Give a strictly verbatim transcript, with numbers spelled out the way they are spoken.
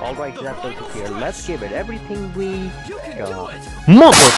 Alright, Zapdos is here. Let's give it everything we got. Mother